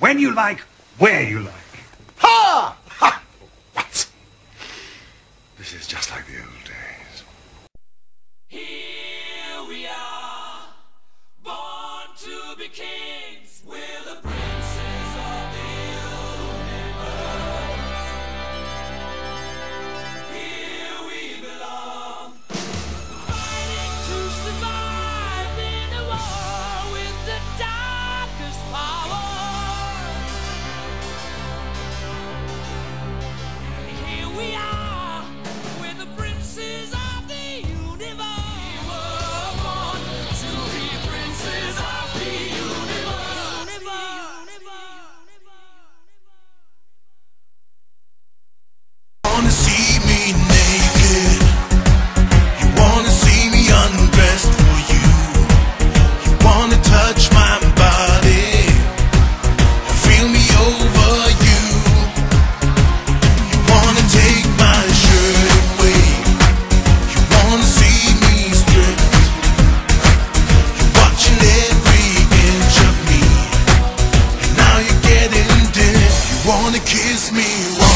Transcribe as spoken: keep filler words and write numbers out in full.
when you like, where you like. Ha! Ha! What? This is just like the old days. Here we are, born to be kings. We're the princes of the universe. Here we belong, fighting to survive in a war with the darkest power. Here we are, we're the princes of the universe. We were born to be princes of the universe. Wanna see me naked? You wanna see me undressed for you? You wanna touch my body? Feel me over you? You wanna take my shirt away? You wanna see me stripped? You're watching every inch of me, and now you're getting dead. You wanna kiss me?